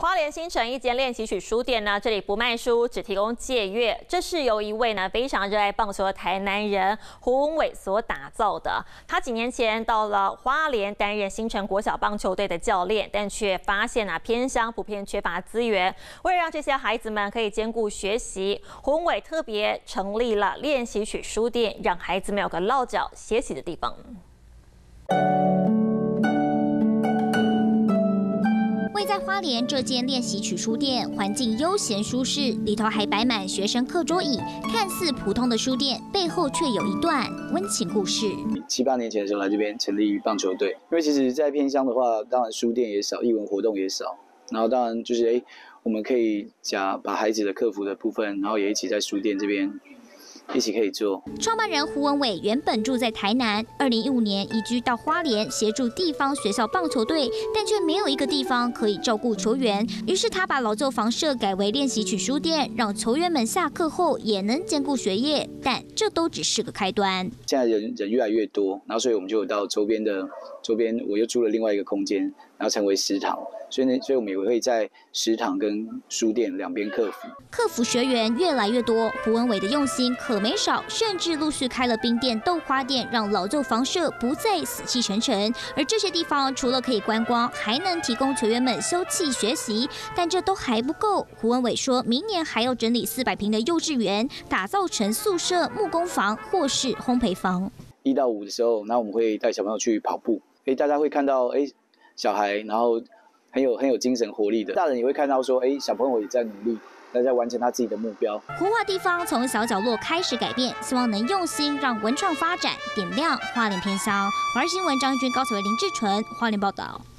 花莲新城一间练习曲书店呢，这里不卖书，只提供借阅。这是由一位呢非常热爱棒球的台南人胡文伟所打造的。他几年前到了花莲担任新城国小棒球队的教练，但却发现偏乡普遍缺乏资源。为了让这些孩子们可以兼顾学习，胡文伟特别成立了练习曲书店，让孩子们有个落脚歇息的地方。 位在花莲这间练习曲书店，环境悠闲舒适，里头还摆满学生课桌椅。看似普通的书店，背后却有一段温情故事。 7、8年前的时候来这边成立棒球队，因为其实在偏乡的话，当然书店也少，艺文活动也少，然后当然就是我们可以把孩子的课服的部分，然后也一起在书店这边。一起可以做。 创办人胡文伟原本住在台南，2015年移居到花莲，协助地方学校棒球队，但却没有一个地方可以照顾球员。于是他把老旧房舍改为练习曲书店，让球员们下课后也能兼顾学业。但这都只是个开端。 现在人越来越多，然后所以我们就有到周边，我又租了另外一个空间，然后成为食堂。所以我们也会在食堂跟书店两边客服。 客服学员越来越多，胡文伟的用心可没少，甚至陆续开了冰店、豆花店，让老旧房舍不再死气沉沉。而这些地方除了可以观光，还能提供球员们休憩学习。但这都还不够，胡文伟说明年还要整理400坪的幼稚园，打造成宿舍、木工房或是烘焙房。 1到5的时候，那我们会带小朋友去跑步，大家会看到小孩，然后很有精神活力的，大人也会看到说，小朋友也在努力，在完成他自己的目标。 活化地方从小角落开始改变，希望能用心让文创发展，点亮花莲偏乡。华视新闻张君、高彩薇、林志纯，花莲报道。